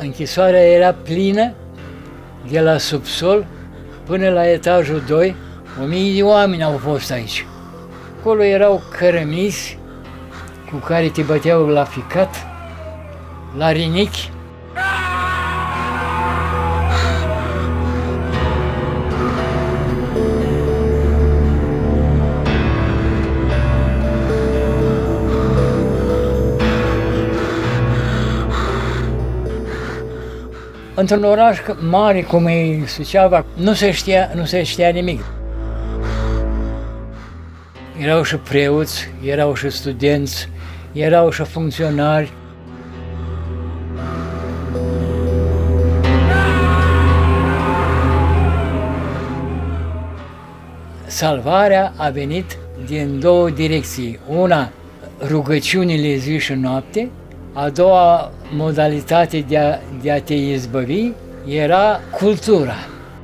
Închisoarea era plină de la subsol până la etajul 2. 1000 de oameni au fost aici. Acolo erau cărămizi cu care te băteau la ficat, la rinichi. Într-un oraș mare cum e Suceava, nu se știa nimic. Erau și preoți, erau și studenți, erau și funcționari. Salvarea a venit din două direcții. Una, rugăciunile zi și noapte. A doua modalitate de a te izbăvi era cultura.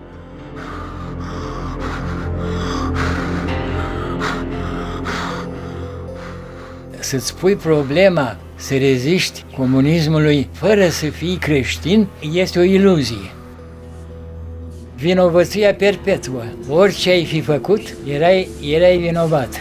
Să-ți pui problema să reziști comunismului fără să fii creștin este o iluzie. Vinovăția perpetuă. Orice ai fi făcut, erai vinovat.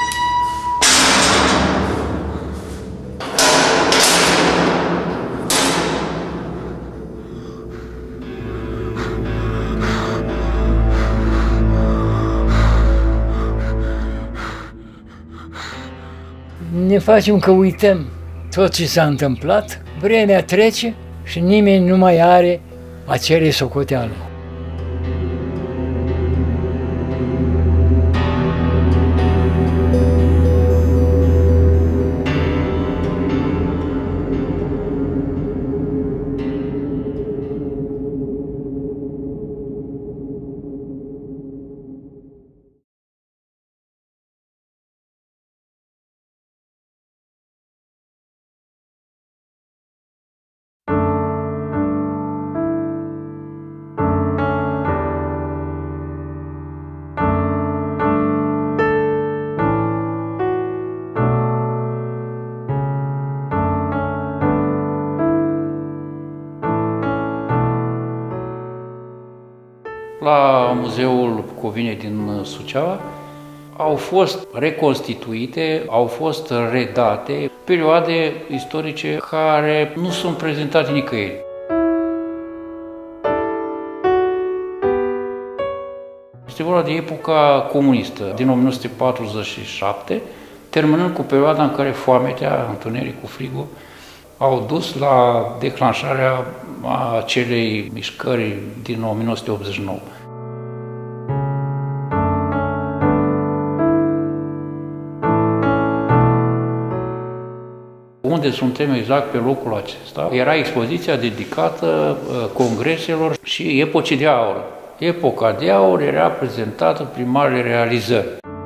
Ne facem că uităm tot ce s-a întâmplat, vremea trece și nimeni nu mai are acele socoteală. La Muzeul Bucovine din Suceava au fost reconstituite, au fost redate perioade istorice care nu sunt prezentate nicăieri. Este vorba de epoca comunistă, din 1947, terminând cu perioada în care foametea, întunericul, frigul, au dus la declanșarea acelei mișcări din 1989. Unde suntem exact pe locul acesta, era expoziția dedicată congreselor și epocii de aur. Epoca de aur era prezentată prin marile realizări.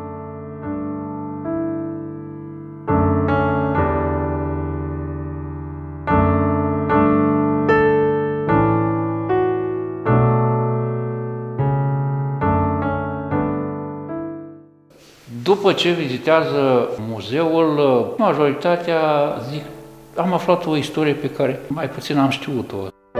După ce vizitează muzeul, majoritatea zic, am aflat o istorie pe care mai puțin am știut-o.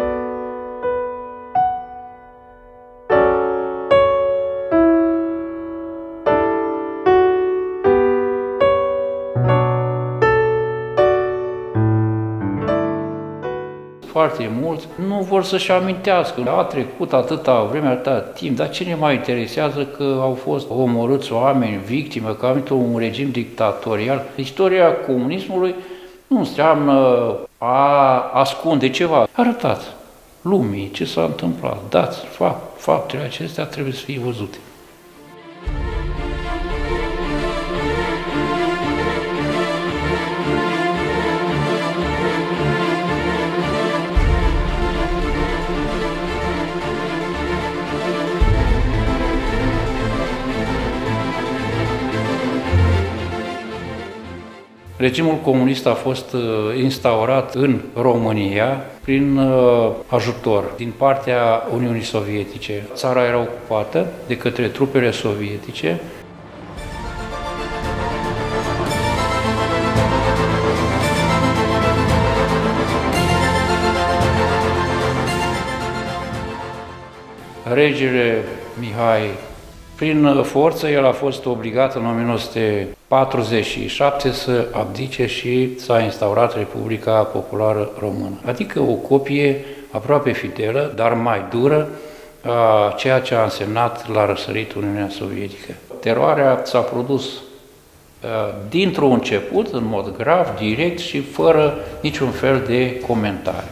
Foarte mulți nu vor să-și amintească. A trecut atâta vreme, atâta timp, dar ce ne mai interesează că au fost omorâți oameni, victime, că a venit un regim dictatorial. Istoria comunismului nu înseamnă a ascunde ceva. Arătați lumii ce s-a întâmplat, dați faptele acestea trebuie să fie văzute. Regimul comunist a fost instaurat în România prin ajutor din partea Uniunii Sovietice. Țara era ocupată de către trupele sovietice. regele Mihai. Prin forță, el a fost obligat în 1947 să abdice și s-a instaurat Republica Populară Română. Adică o copie aproape fidelă, dar mai dură, a ceea ce a însemnat la răsărit Uniunea Sovietică. Teroarea s-a produs dintr-un început, în mod grav, direct și fără niciun fel de comentare.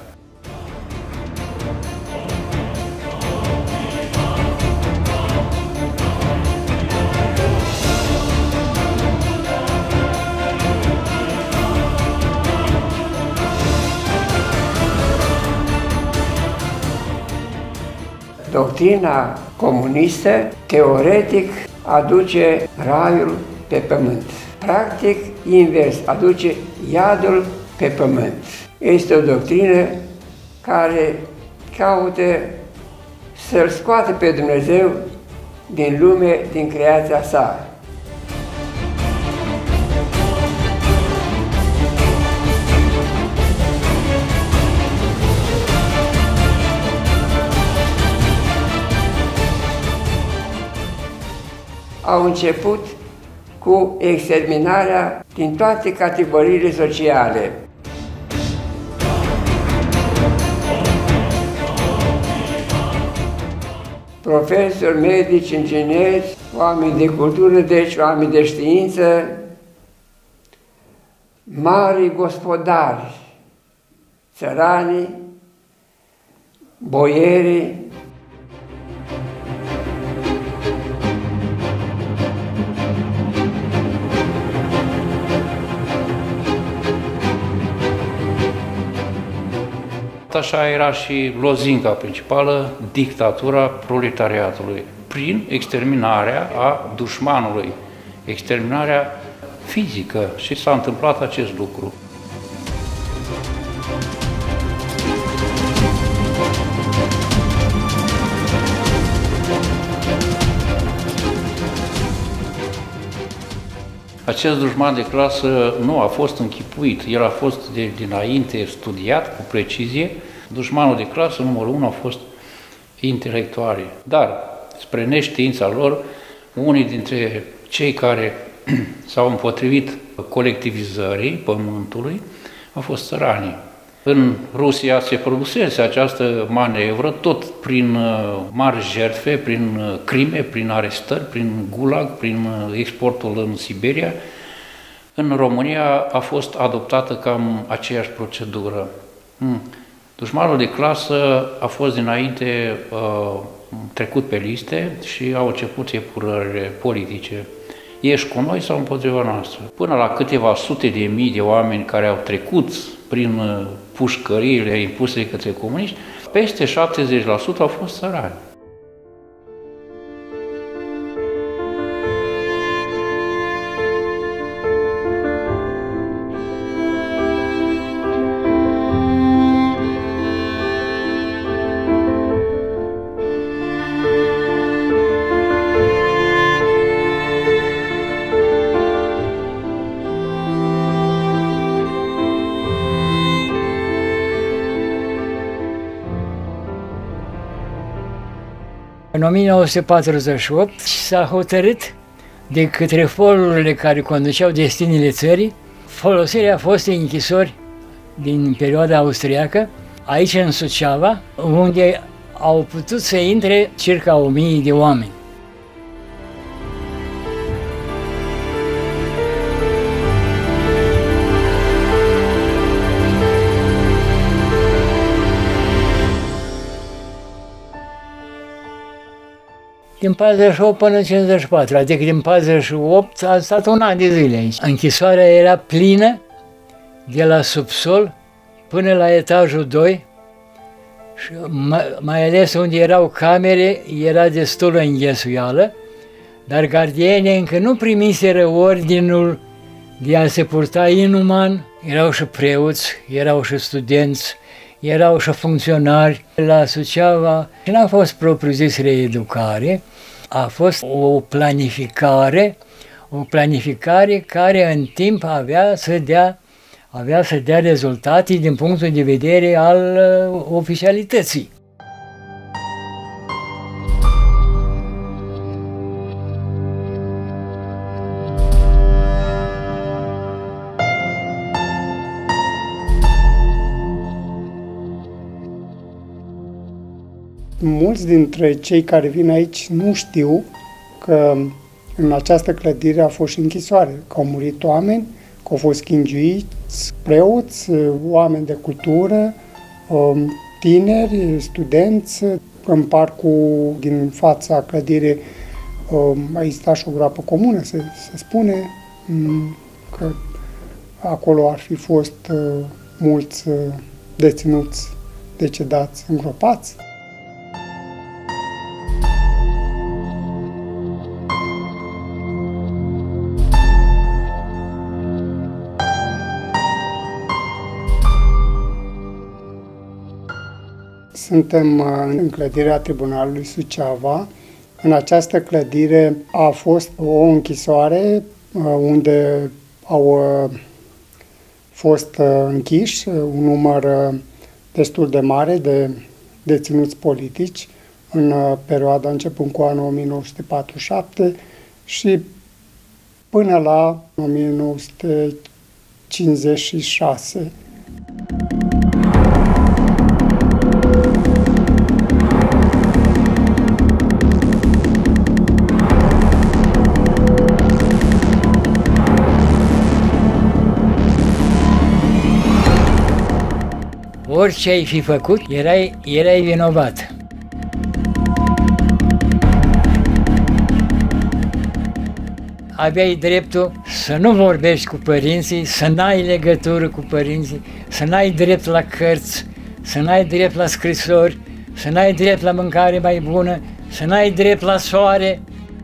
Doctrina comunistă, teoretic, aduce raiul pe pământ. Practic, invers, aduce iadul pe pământ. Este o doctrină care caută să-L scoată pe Dumnezeu din lume, din creația sa. Au început cu exterminarea din toate categoriile sociale. Profesori, medici, ingineri, oameni de cultură, deci oameni de știință, mari gospodari, țăranii, boierii, Așa era și lozinca principală, dictatura proletariatului, prin exterminarea a dușmanului, exterminarea fizică, și s-a întâmplat acest lucru. Acest dușman de clasă nu a fost închipuit, el a fost dinainte studiat cu precizie. Dușmanul de clasă numărul 1 a fost intelectualii, dar spre neștiința lor, unii dintre cei care s-au împotrivit colectivizării pământului au fost țăranii. În Rusia se produsese această manevră tot prin mari jertfe, prin crime, prin arestări, prin gulag, prin exportul în Siberia. În România a fost adoptată cam aceeași procedură. Dușmanul de clasă a fost dinainte trecut pe liste și au început epurările politice. Ești cu noi sau împotriva noastră? Până la câteva sute de mii de oameni care au trecut prin pușcăriile impuse către comuniști, peste 70% au fost țărani. În 1948 s-a hotărât de către forurile care conduceau destinile țării folosirea fostei închisori din perioada austriacă, aici în Suceava, unde au putut să intre circa 1000 de oameni. Din 48 până în 54, adică din 48 a stat un an de zile aici. Închisoarea era plină de la subsol până la etajul 2 și mai ales unde erau camere era destul înghesuială, dar gardienii încă nu primiseră ordinul de a se purta inuman. Erau și preoți, erau și studenți, erau și funcționari. La Suceava n-a fost propriu-zis reeducare, a fost o planificare care în timp avea să dea rezultate din punctul de vedere al oficialității. mulți dintre cei care vin aici nu știu că în această clădire a fost și închisoare, că au murit oameni, că au fost chingiuiți, preoți, oameni de cultură, tineri, studenți. În parcul din fața clădirii a existat și o groapă comună, se spune că acolo ar fi fost mulți deținuți, decedați, îngropați. Suntem în clădirea Tribunalului Suceava. În această clădire a fost o închisoare unde au fost închiși un număr destul de mare de deținuți politici în perioada începând cu anul 1947 și până la 1956. Orice ai fi făcut, erai vinovat. Aveai dreptul să nu vorbești cu părinții, să n-ai legătură cu părinții, să n-ai drept la cărți, să n-ai drept la scrisori, să n-ai drept la mâncare mai bună, să n-ai drept la soare.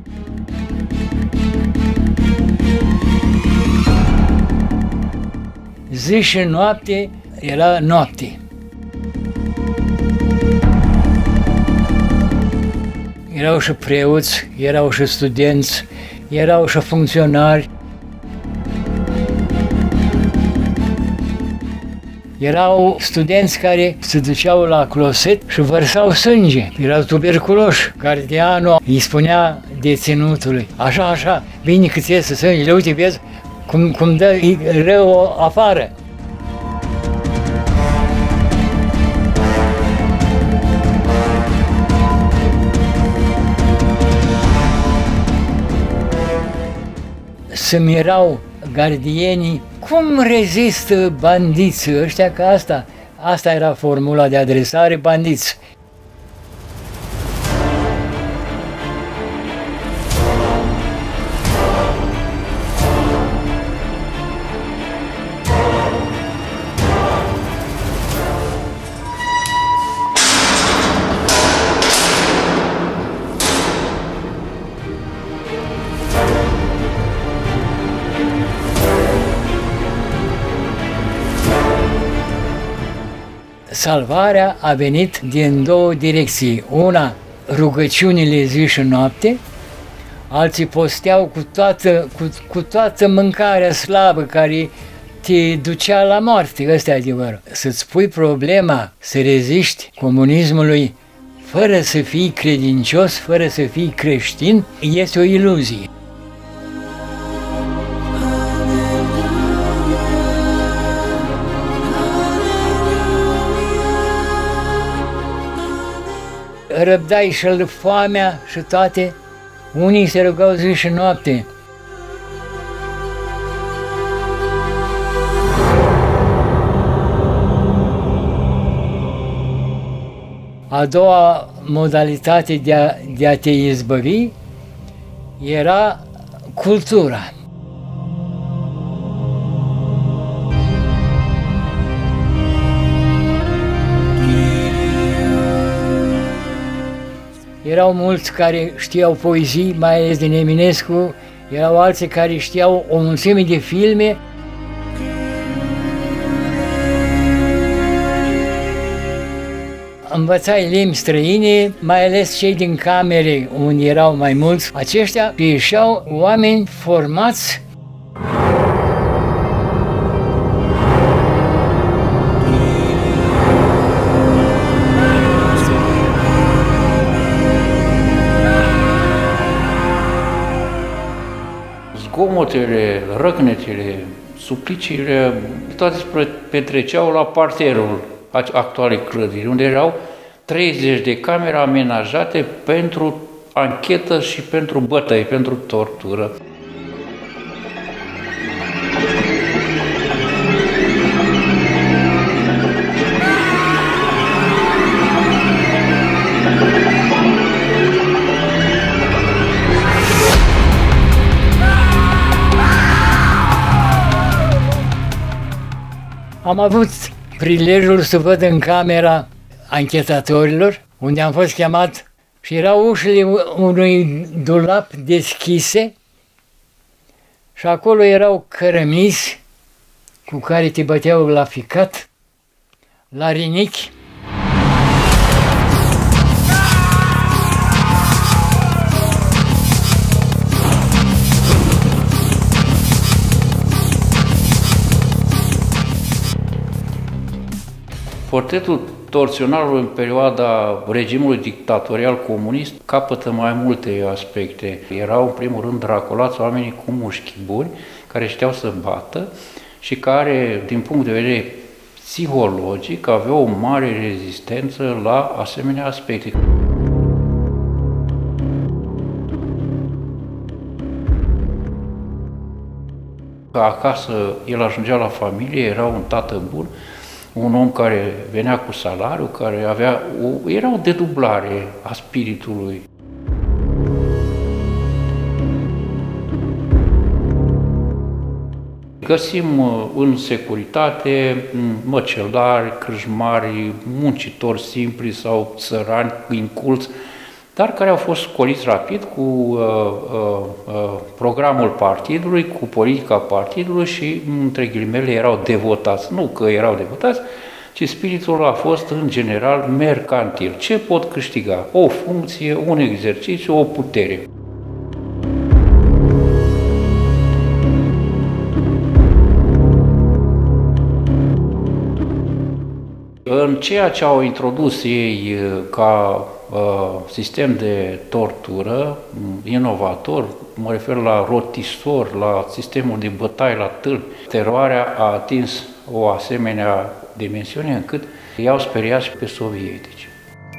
Zi și noapte era noapte. Erau și preoți, erau și studenți, erau și funcționari. Erau studenți care se duceau la closet și vărsau sânge. Erau tuberculoși. Gardianul îi spunea deținutului, așa, bine cât iese sângele, uite, vezi cum dă rău afară. Se mirau gardienii cum rezistă bandiții ăștia, că asta era formula de adresare, bandiți. Salvarea a venit din două direcții. Una, rugăciunile zi și noapte, alții posteau cu toată mâncarea slabă care te ducea la moarte, ăsta e adevărul. Să-ți pui problema să reziști comunismului fără să fii credincios, fără să fii creștin, este o iluzie. Răbdai și foamea și toate, unii se rugau zi și noapte. A doua modalitate de a te izbăvi era cultura. Erau mulți care știau poezii, mai ales din Eminescu, erau alții care știau o mulțime de filme. Învățai limbi străine, mai ales cei din camere, unde erau mai mulți. Aceștia ieșeau oameni formați. Zgomotele, răcnetele, supliciile, toate se petreceau la parterul actualei clădiri, unde erau 30 de camere amenajate pentru anchetă și pentru bătăi, pentru tortură. Am avut prilejul să văd în camera anchetatorilor, unde am fost chemat și erau ușile unui dulap deschise și acolo erau cărămizi cu care te băteau la ficat, la rinichi. Portretul torționarului în perioada regimului dictatorial comunist capătă mai multe aspecte. Erau în primul rând draculați oamenii cu mușchi buni, care știau să bată și care, din punct de vedere psihologic, aveau o mare rezistență la asemenea aspecte. Acasă el ajungea la familie, era un tată bun, un om care venea cu salariu, care era o dedublare a spiritului. Găsim în securitate măcelari, crâșmari, muncitori simpli sau țărani inculți, dar care au fost scoliți rapid cu programul partidului, cu politica partidului și, între ghilimele, erau devotați. Nu că erau devotați, ci spiritul a fost, în general, mercantil. Ce pot câștiga? O funcție, un exercițiu, o putere. În ceea ce au introdus ei ca sistem de tortură inovator, mă refer la rotisor, la sistemul de bătaie la tâlpi, teroarea a atins o asemenea dimensiune încât i-au speriat și pe sovietici.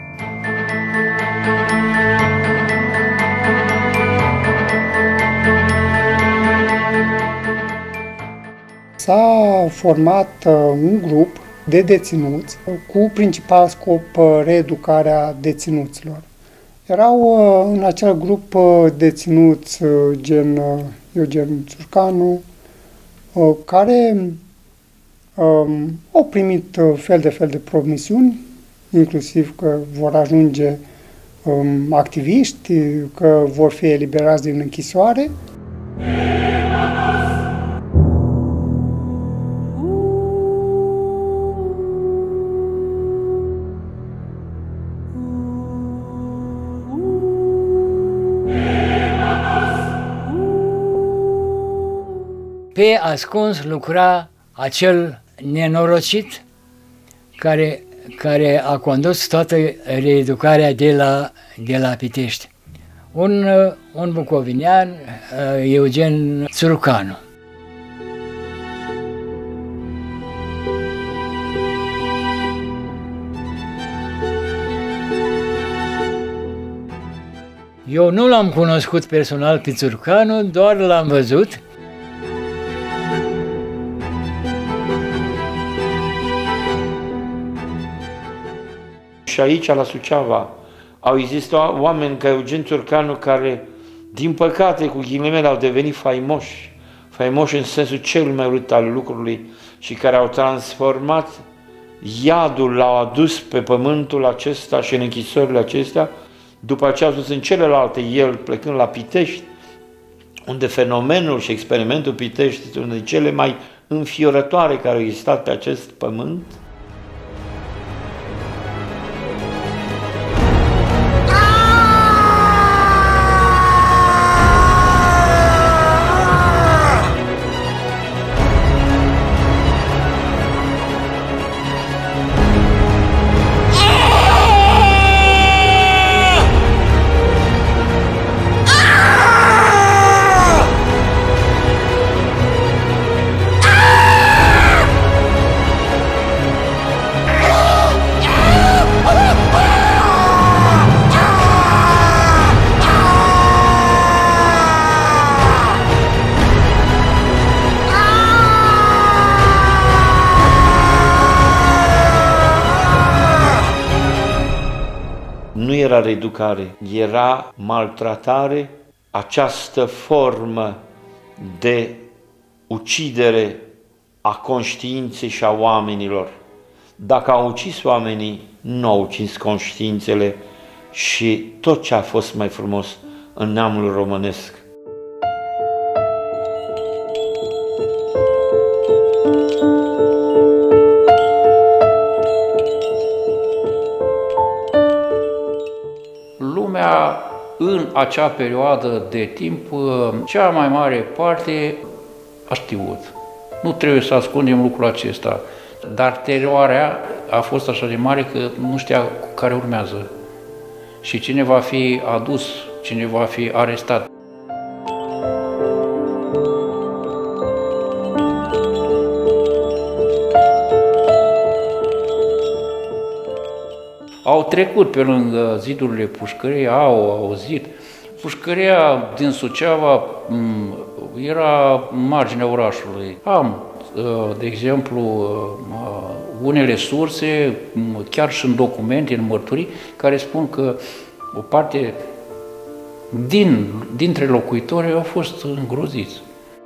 S-a format un grup de deținuți cu principal scop reeducarea deținuților. Erau în acel grup deținuți gen Eugen Țurcanu, care au primit fel de promisiuni, inclusiv că vor ajunge activiști, că vor fi eliberați din închisoare. Pe ascuns lucra acel nenorocit care a condus toată reeducarea de la Pitești. Un bucovinean, Eugen Țurcanu. Eu nu l-am cunoscut personal pe Țurcanu, doar l-am văzut. Și aici, la Suceava, au existat oameni ca Eugen Țurcanu care, din păcate, cu ghilimele, au devenit faimoși. Faimoși în sensul cel mai urât al lucrului și care au transformat iadul, l-au adus pe pământul acesta și în închisorile acestea, după aceea au dus în celelalte, el plecând la Pitești, unde fenomenul și experimentul Pitești este unul dintre cele mai înfiorătoare care au existat pe acest pământ. era reeducare, era maltratare, această formă de ucidere a conștiinței și a oamenilor. Dacă au ucis oamenii, nu au ucis conștiințele și tot ce a fost mai frumos în neamul românesc. Lumea în acea perioadă de timp, cea mai mare parte a știut. Nu trebuie să ascundem lucrul acesta, dar teroarea a fost așa de mare că nu știa cu care urmează și cine va fi adus, cine va fi arestat. Au trecut pe lângă zidurile pușcăriei, au auzit. Pușcăria din Suceava era în marginea orașului. Am, de exemplu, unele surse, chiar și în documente, în mărturii, care spun că o parte dintre locuitori au fost îngroziți.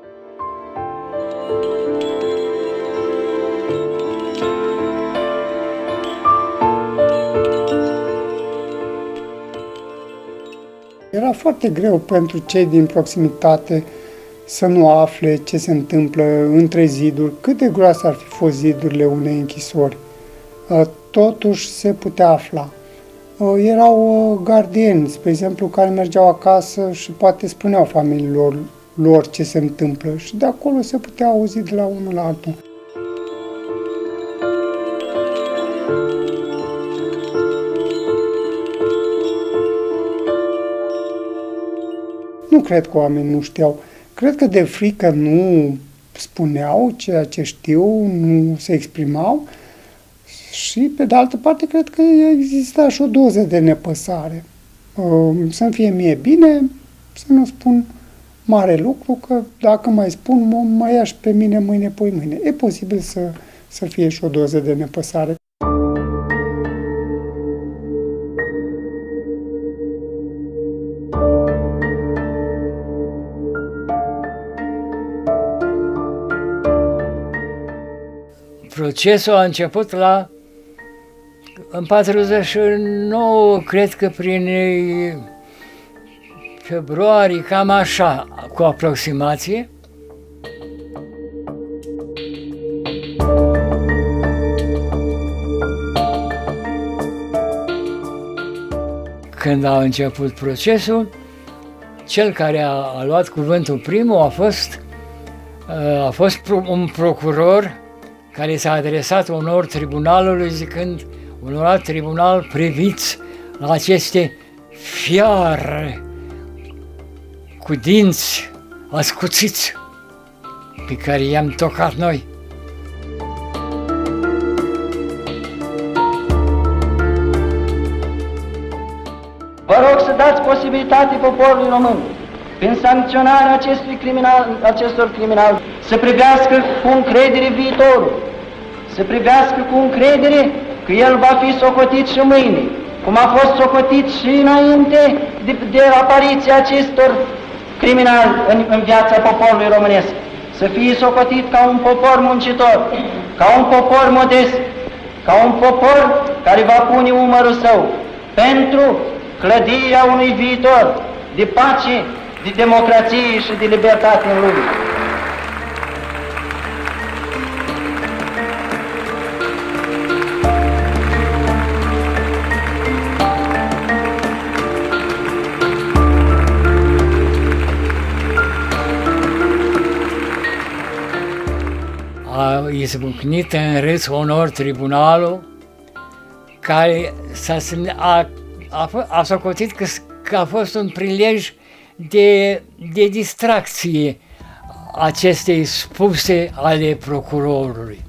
Era foarte greu pentru cei din proximitate să nu afle ce se întâmplă între ziduri, cât de groase ar fi fost zidurile unei închisori. Totuși se putea afla. Erau gardieni, spre exemplu, care mergeau acasă și poate spuneau familiilor lor ce se întâmplă și de acolo se putea auzi de la unul la altul. Nu cred că oamenii nu știau. Cred că de frică nu spuneau ceea ce știu, nu se exprimau și, pe de altă parte, cred că exista și o doză de nepăsare. Să-mi fie mie bine, să nu spun mare lucru, că dacă mai spun, mă ia și pe mine mâine, poi mâine. E posibil să fie și o doză de nepăsare. Procesul a început în 49, cred că prin februarie, cam așa, cu aproximație. Când a început procesul, cel care a luat cuvântul primul a fost un procuror care s-a adresat unor tribunalului zicând: onorat tribunal, priviți la aceste fiare cu dinți ascuțiți pe care i-am tocat noi. Vă rog să dați posibilitate poporului român, prin sancționarea acestor criminali, să privească cu încredere viitorul, să privească cu încredere că el va fi socotit și mâine, cum a fost socotit și înainte de apariția acestor criminali în viața poporului românesc. Să fie socotit ca un popor muncitor, ca un popor modest, ca un popor care va pune umărul său pentru clădirea unui viitor de pace, de democrație și de libertate în lume. A izbucnit în râs onor tribunalul care a socotit că a fost un prilej de distracție acestei spuse ale procurorului.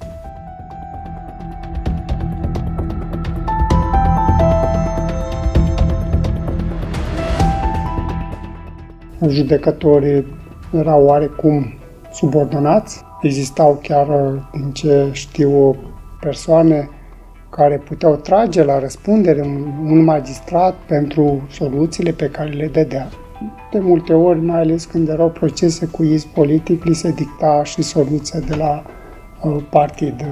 Judecătorii erau oarecum subordonați. Existau chiar, din ce știu, persoane care puteau trage la răspundere un magistrat pentru soluțiile pe care le dădea. De multe ori, mai ales când erau procese cu iz politic, li se dicta și soluția de la partid.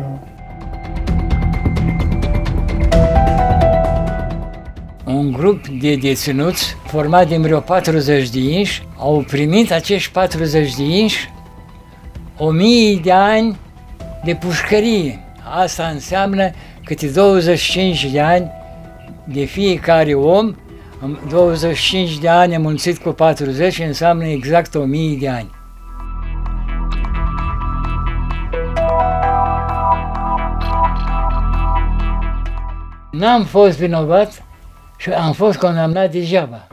Un grup de deținuți, format din vreo 40 de inși, au primit acești 40 de inși 1000 de ani de pușcărie. Asta înseamnă câte 25 de ani de fiecare om, 25 de ani înmulțit cu 40 înseamnă exact 1000 de ani. N-am fost vinovat și am fost condamnat degeaba.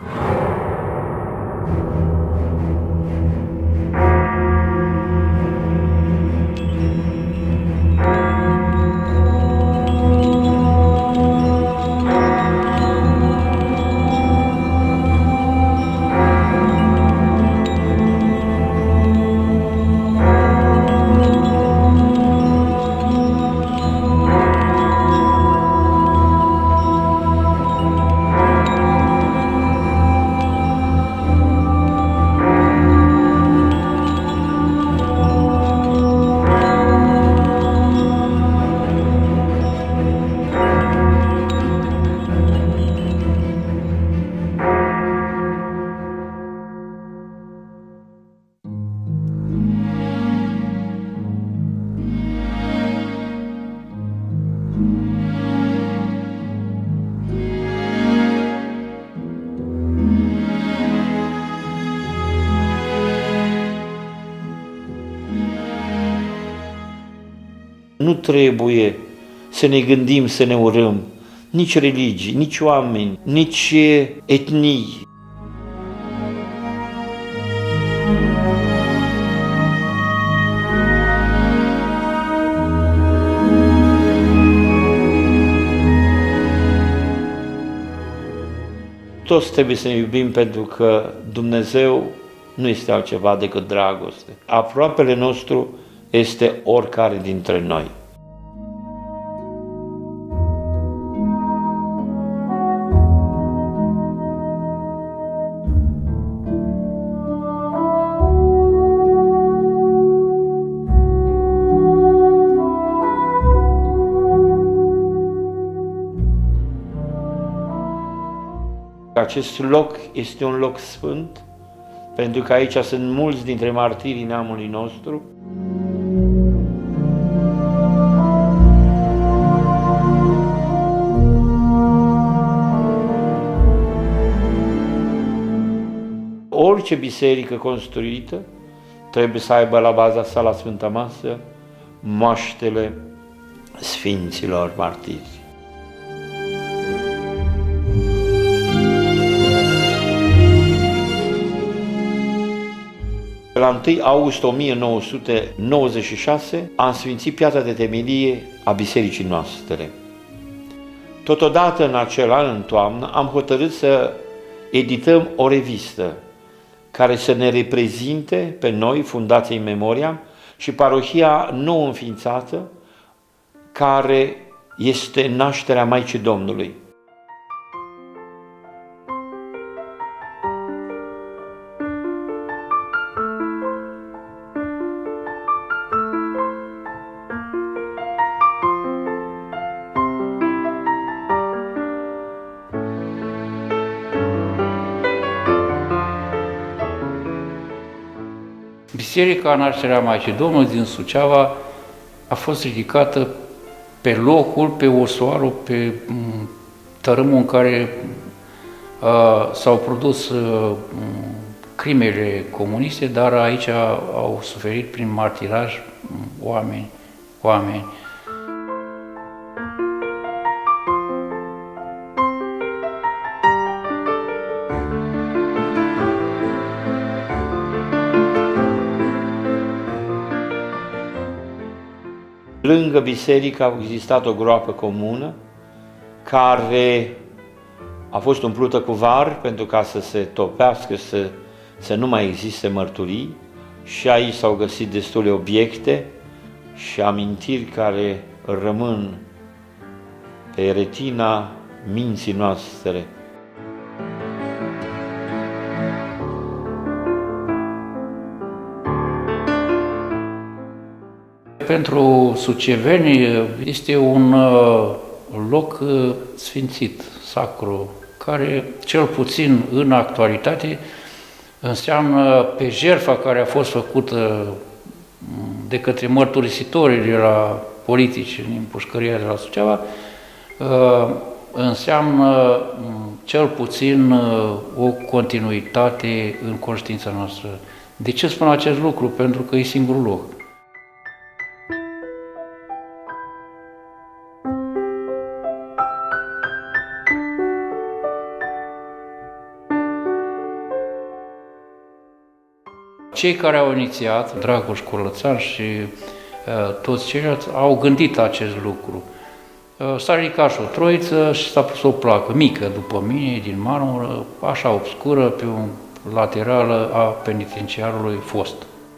Nu trebuie să ne gândim să ne urâm nici religii, nici oameni, nici etnii. Toți trebuie să ne iubim pentru că Dumnezeu nu este altceva decât dragoste. Aproapele nostru este oricare dintre noi. Acest loc este un loc sfânt, pentru că aici sunt mulți dintre martirii neamului nostru. Orice biserică construită trebuie să aibă la baza sa, la Sfânta Masă, moaștele Sfinților Martiri. La 1 august 1996 am sfințit piatra de temelie a bisericii noastre. Totodată, în acel an, în toamnă, am hotărât să edităm o revistă care să ne reprezinte pe noi, Fundația Memoria, și parohia nou înființată, care este nașterea Maicii Domnului. Biserica Nașterea Maicii Domnului din Suceava a fost ridicată pe locul, pe osoarul, pe tărâmul în care s-au produs crimele comuniste, dar aici au suferit prin martiraj oameni. Lângă biserică a existat o groapă comună care a fost umplută cu var pentru ca să se topească, să nu mai existe mărturii, și aici s-au găsit destule obiecte și amintiri care rămân pe retina minții noastre. Pentru suceveni este un loc sfințit, sacru, care cel puțin în actualitate înseamnă pe jertfa care a fost făcută de către mărturisitorii de la politici din pușcăria de la Suceava, înseamnă cel puțin o continuitate în conștiința noastră. De ce spun acest lucru? Pentru că e singurul loc. Cei care au inițiat, Dragoș Colățan și toți ceilalți, au gândit acest lucru. S-a ridicat și o troiță și s-a pus o placă mică după mine, din marmură, așa obscură, pe o laterală a penitenciarului fost.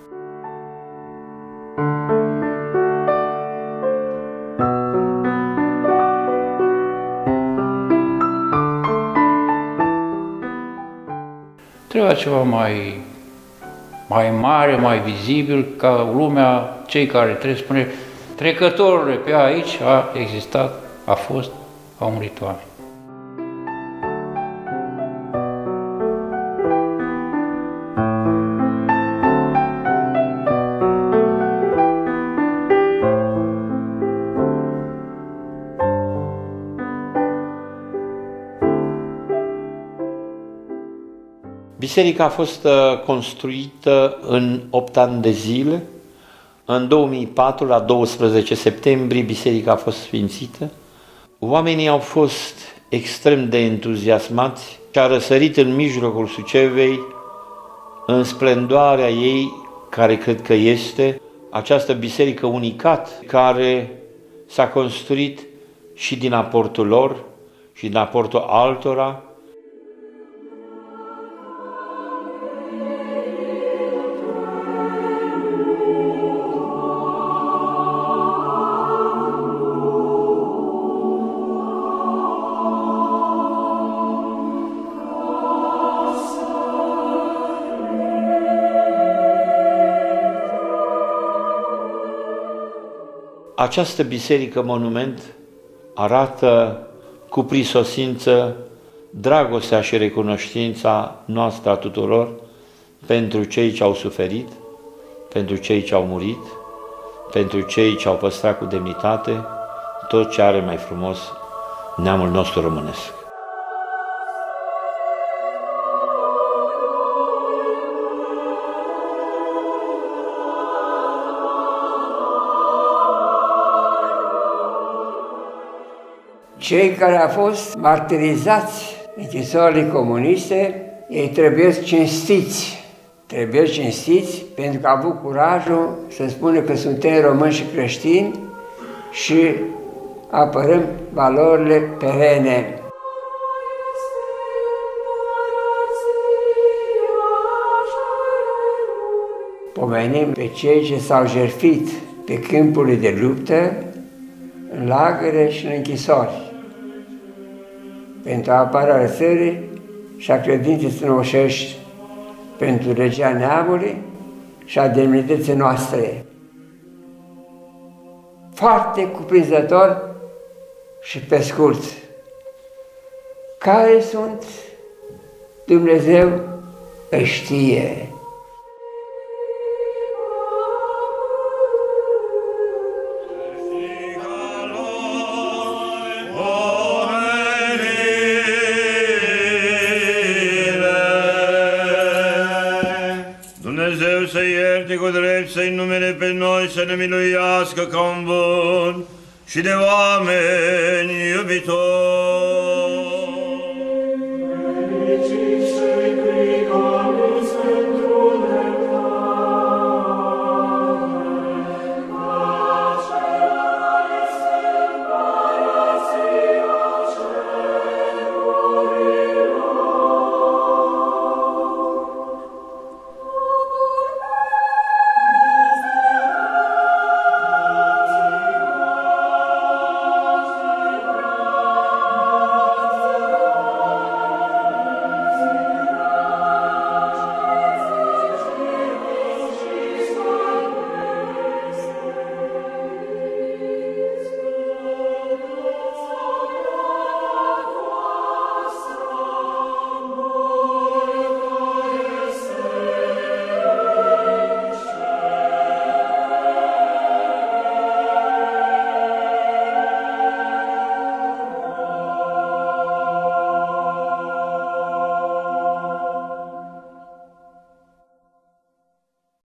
Trebuia ceva mai mare, mai vizibil, ca lumea, cei care trebuie să spune, trecătorule, pe aici a existat, a fost, au murit oameni. Biserica a fost construită în 8 ani de zile. În 2004, la 12 septembrie, biserica a fost sfințită. Oamenii au fost extrem de entuziasmați și a răsărit în mijlocul Sucevei, în splendoarea ei, care cred că este această biserică unicat, care s-a construit și din aportul lor și din aportul altora. Această biserică monument arată cu prisosință dragostea și recunoștința noastră a tuturor pentru cei ce au suferit, pentru cei ce au murit, pentru cei ce au păstrat cu demnitate tot ce are mai frumos neamul nostru românesc. Cei care au fost martirizați în închisorile comuniste, ei trebuie cinstiți. Trebuie cinstiți pentru că au avut curajul să spună că suntem români și creștini și apărăm valorile perene. Pomenim pe cei ce s-au jertfit pe câmpurile de luptă, în lagăre și în închisori, pentru apărarea țării și a credinței strămoșești, pentru regia neamului și a demnității noastre. Foarte cuprinzător și pe scurt. Care sunt? Dumnezeu îi știe. Dumnezeu să ierte cu drept, să-i numere pe noi, să ne miluiască ca un bun și de oameni iubitori.